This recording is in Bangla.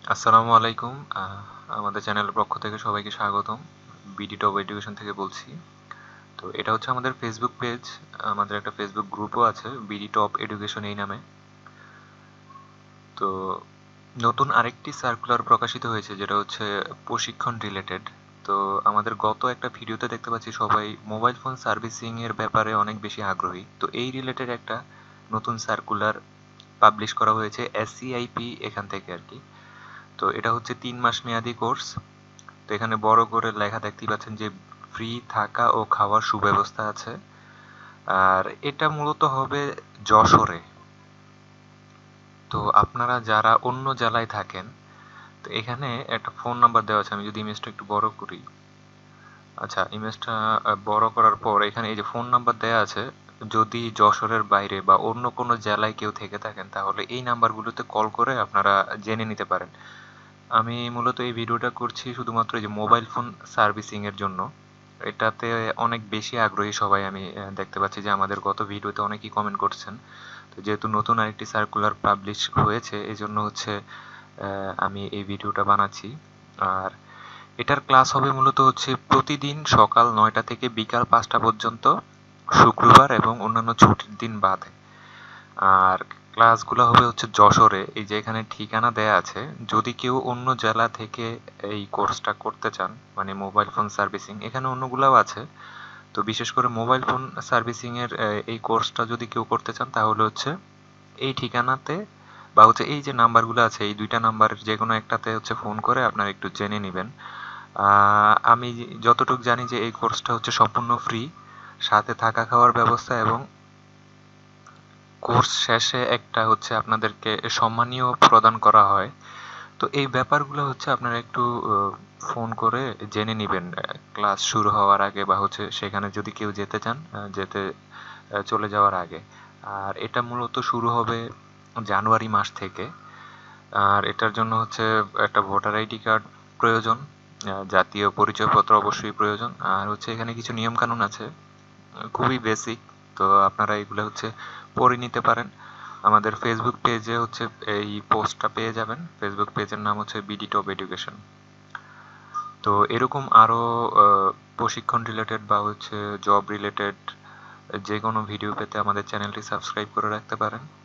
আসসালামু আলাইকুম। আমাদের চ্যানেলের পক্ষ থেকে সবাইকে স্বাগতম। বিডি টপ এডুকেশন থেকে বলছি। তো এটা হচ্ছে আমাদের ফেসবুক পেজ। আমাদের একটা ফেসবুক গ্রুপও আছে, বিডি টপ এডুকেশন এই নামে। তো নতুন আরেকটি সার্কুলার প্রকাশিত হয়েছে, যেটা হচ্ছে প্রশিক্ষণ রিলেটেড। তো আমাদের গত একটা ভিডিওতে দেখতে পাচ্ছি সবাই মোবাইল ফোন সার্ভিসিং এর ব্যাপারে অনেক বেশি আগ্রহী। তো এই রিলেটেড একটা নতুন সার্কুলার পাবলিশ করা হয়েছে এসসিআইপি এখান থেকে আর কি। তো এটা হচ্ছে 3 মাস মেয়াদি কোর্স। তো এখানে বড় করে লেখা দেখতেই পাচ্ছেন যে ফ্রি থাকা ও খাওয়ার সুব্যবস্থা আছে। আর এটা মূলত হবে যশোরে। তো আপনারা যারা অন্য জেলায় থাকেন, তো এখানে একটা ফোন নাম্বার দেওয়া আছে। আমি যদি ইমেজটা একটু বড় করি, আচ্ছা ইমেজটা বড় করার পর এখানে এই যে ফোন নাম্বার দেওয়া আছে। যদি যশোরের বাইরে বা অন্য কোনো জেলায় কেউ থেকে থাকেন, তাহলে এই নাম্বারগুলোতে কল করে আপনারা জেনে নিতে পারেন। আমি মূলত এই ভিডিওটা করছি শুধুমাত্র এই যে মোবাইল ফোন সার্ভিসিং এর জন্য। এটাতে অনেক বেশি আগ্রহী সবাই। আমি দেখতে পাচ্ছি যে আমাদের গত ভিডিওতে অনেকেই কমেন্ট করছেন। তো যেহেতু নতুন আরেকটি সার্কুলার পাবলিশ হয়েছে, এই জন্য হচ্ছে আমি এই ভিডিওটা বানাচ্ছি। আর এটার ক্লাস হবে মূলত হচ্ছে প্রতিদিন সকাল 9টা থেকে বিকাল 5টা পর্যন্ত, শুক্রবার এবং অন্যান্য ছুটির দিন বাদে। আর ক্লাসগুলো হবে হচ্ছে যশোরে। এই যে এখানে ঠিকানা দেয়া আছে। যদি কেউ অন্য জেলা থেকে এই কোর্সটা করতে চান, মানে মোবাইল ফোন সার্ভিসিং, এখানে অন্যগুলাও আছে। তো বিশেষ করে মোবাইল ফোন সার্ভিসিং এর এই কোর্সটা যদি কেউ করতে চান, তাহলে হচ্ছে এই ঠিকানাতে বা হচ্ছে এই যে নাম্বারগুলো আছে, এই দুইটা নাম্বারের যে কোনো একটাতে হচ্ছে ফোন করে আপনারা একটু জেনে নেবেন। আমি যতটুকু জানি যে এই কোর্সটা হচ্ছে সম্পূর্ণ ফ্রি, সাথে থাকা খাওয়ার ব্যবস্থা, এবং কোর্স শেষে একটা হচ্ছে আপনাদেরকে সম্মানীয় প্রদান করা হয়। তো এই ব্যাপারগুলো হচ্ছে আপনারা একটু ফোন করে জেনে নেবেন ক্লাস শুরু হওয়ার আগে, বা হচ্ছে সেখানে যদি কেউ যেতে চান, চলে যাওয়ার আগে। আর এটা মূলত শুরু হবে জানুয়ারি মাস থেকে। আর এটার জন্য হচ্ছে একটা ভোটার আইডি কার্ড প্রয়োজন, জাতীয় পরিচয়পত্র অবশ্যই প্রয়োজন। আর হচ্ছে এখানে কিছু নিয়ম কানুন আছে, খুবই বেসিক। তো আপনারা এগুলো হচ্ছে পড়ে নিতে পারেন। আমাদের ফেসবুক পেজে হচ্ছে এই পোস্টটা পেয়ে যাবেন। ফেসবুক পেজের নাম হচ্ছে বিডি টপ এডুকেশন। তো এরকম আরও প্রশিক্ষণ রিলেটেড বা হচ্ছে জব রিলেটেড যে কোনো ভিডিও পেতে আমাদের চ্যানেলটি সাবস্ক্রাইব করে রাখতে পারেন।